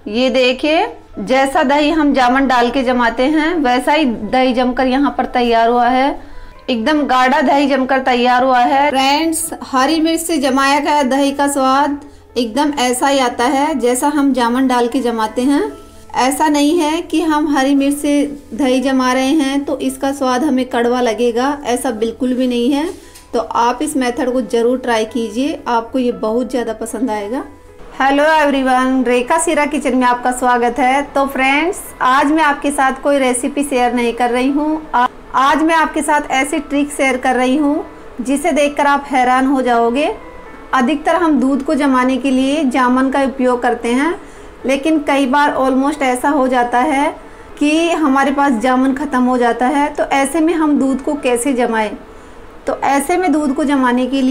ये देखिए, जैसा दही हम जामुन डाल के जमाते हैं वैसा ही दही जमकर यहाँ पर तैयार हुआ है। एकदम गाढ़ा दही जमकर तैयार हुआ है। फ्रेंड्स, हरी मिर्च से जमाया गया दही का स्वाद एकदम ऐसा ही आता है जैसा हम जामुन डाल के जमाते हैं। ऐसा नहीं है कि हम हरी मिर्च से दही जमा रहे हैं तो इसका स्वाद हमें कड़वा लगेगा, ऐसा बिल्कुल भी नहीं है। तो आप इस मेथड को ज़रूर ट्राई कीजिए, आपको ये बहुत ज़्यादा पसंद आएगा। हेलो एवरीवन, रेखा सीरा किचन में आपका स्वागत है। तो फ्रेंड्स, आज मैं आपके साथ कोई रेसिपी शेयर नहीं कर रही हूँ। आज मैं आपके साथ ऐसी ट्रिक शेयर कर रही हूँ जिसे देखकर आप हैरान हो जाओगे। अधिकतर हम दूध को जमाने के लिए जामुन का उपयोग करते हैं, लेकिन कई बार ऑलमोस्ट ऐसा हो जाता है कि हमारे पास जामुन ख़त्म हो जाता है। तो ऐसे में हम दूध को कैसे जमाएं? तो ऐसे में दूध को जमाने के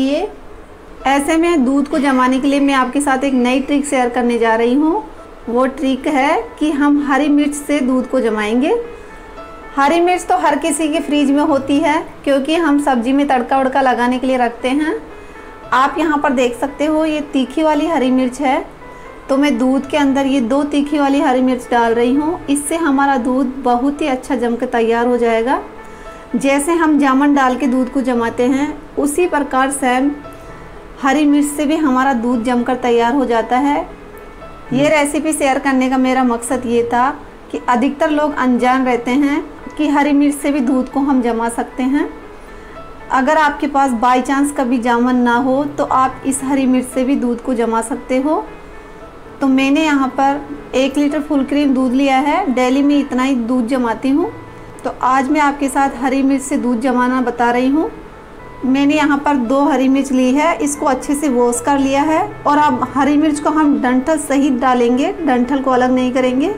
लिए मैं आपके साथ एक नई ट्रिक शेयर करने जा रही हूँ। वो ट्रिक है कि हम हरी मिर्च से दूध को जमाएंगे। हरी मिर्च तो हर किसी के फ्रिज में होती है, क्योंकि हम सब्जी में तड़का वड़का लगाने के लिए रखते हैं। आप यहाँ पर देख सकते हो, ये तीखी वाली हरी मिर्च है। तो मैं दूध के अंदर ये 2 तीखी वाली हरी मिर्च डाल रही हूँ। इससे हमारा दूध बहुत ही अच्छा जम के तैयार हो जाएगा। जैसे हम जामुन डाल के दूध को जमाते हैं, उसी प्रकार सेम हरी मिर्च से भी हमारा दूध जमकर तैयार हो जाता है। ये रेसिपी शेयर करने का मेरा मकसद ये था कि अधिकतर लोग अनजान रहते हैं कि हरी मिर्च से भी दूध को हम जमा सकते हैं। अगर आपके पास बाय चांस कभी जामुन ना हो तो आप इस हरी मिर्च से भी दूध को जमा सकते हो। तो मैंने यहाँ पर 1 लीटर फुल क्रीम दूध लिया है। डेली में इतना ही दूध जमाती हूँ। तो आज मैं आपके साथ हरी मिर्च से दूध जमाना बता रही हूँ। मैंने यहाँ पर 2 हरी मिर्च ली है, इसको अच्छे से वॉश कर लिया है। और अब हरी मिर्च को हम डंठल सहित डालेंगे, डंठल को अलग नहीं करेंगे।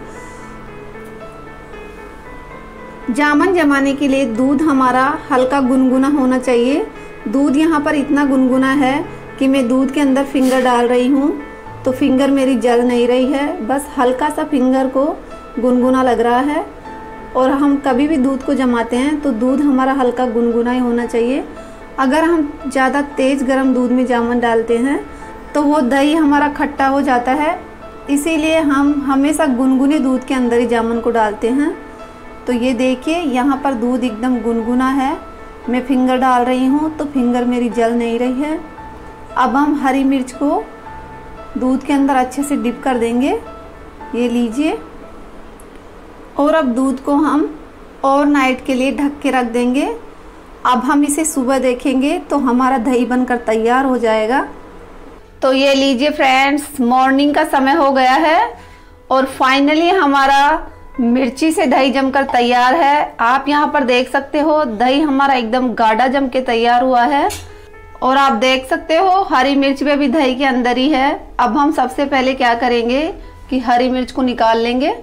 जामुन जमाने के लिए दूध हमारा हल्का गुनगुना होना चाहिए। दूध यहाँ पर इतना गुनगुना है कि मैं दूध के अंदर फिंगर डाल रही हूँ तो फिंगर मेरी जल नहीं रही है, बस हल्का सा फिंगर को गुनगुना लग रहा है। और हम कभी भी दूध को जमाते हैं तो दूध हमारा हल्का गुनगुना ही होना चाहिए। अगर हम ज़्यादा तेज़ गर्म दूध में जामुन डालते हैं तो वो दही हमारा खट्टा हो जाता है। इसीलिए हम हमेशा गुनगुने दूध के अंदर ही जामुन को डालते हैं। तो ये देखिए, यहाँ पर दूध एकदम गुनगुना है। मैं फिंगर डाल रही हूँ तो फिंगर मेरी जल नहीं रही है। अब हम हरी मिर्च को दूध के अंदर अच्छे से डिप कर देंगे। ये लीजिए। और अब दूध को हम ओवरनाइट के लिए ढक के रख देंगे। अब हम इसे सुबह देखेंगे तो हमारा दही बनकर तैयार हो जाएगा। तो ये लीजिए फ्रेंड्स, मॉर्निंग का समय हो गया है और फाइनली हमारा मिर्ची से दही जमकर तैयार है। आप यहाँ पर देख सकते हो, दही हमारा एकदम गाढ़ा जम के तैयार हुआ है। और आप देख सकते हो हरी मिर्च भी अभी दही के अंदर ही है। अब हम सबसे पहले क्या करेंगे कि हरी मिर्च को निकाल लेंगे।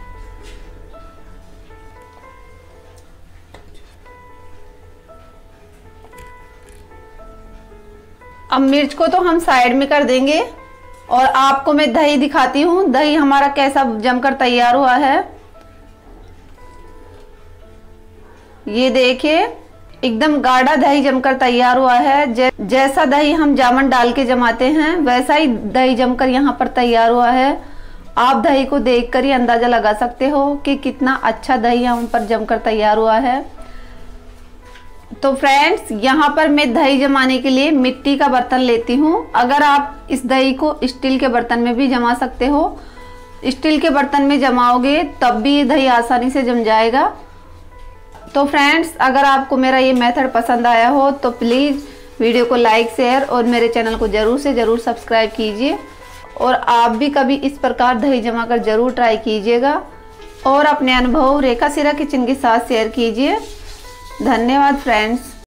अब मिर्च को तो हम साइड में कर देंगे और आपको मैं दही दिखाती हूँ, दही हमारा कैसा जमकर तैयार हुआ है। ये देखिए, एकदम गाढ़ा दही जमकर तैयार हुआ है। जैसा दही हम जामुन डाल के जमाते हैं वैसा ही दही जमकर यहाँ पर तैयार हुआ है। आप दही को देखकर ही अंदाजा लगा सकते हो कि कितना अच्छा दही यहाँ पर जमकर तैयार हुआ है। तो फ्रेंड्स, यहाँ पर मैं दही जमाने के लिए मिट्टी का बर्तन लेती हूँ। अगर आप इस दही को स्टील के बर्तन में भी जमा सकते हो। स्टील के बर्तन में जमाओगे तब भी ये दही आसानी से जम जाएगा। तो फ्रेंड्स, अगर आपको मेरा ये मेथड पसंद आया हो तो प्लीज़ वीडियो को लाइक, शेयर और मेरे चैनल को ज़रूर से ज़रूर सब्सक्राइब कीजिए। और आप भी कभी इस प्रकार दही जमा कर ज़रूर ट्राई कीजिएगा और अपने अनुभव रेखा सीरा किचन के साथ शेयर कीजिए। धन्यवाद फ्रेंड्स।